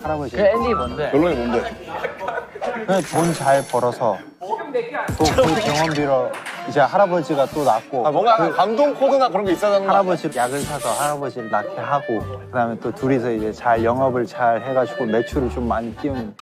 할아버지. 그 엔딩이 뭔데? 결론이 뭔데? 그냥 돈 잘 벌어서 또 그 병원비로 이제 할아버지가 또 낳고. 뭔가 약간 감동 코드나 그런 게 있어야 되는 거 아니야? 할아버지 약을 사서 할아버지를 낳게 하고 그다음에 또 둘이서 이제 잘 영업을 잘 해가지고 매출을 좀 많이 띄우는.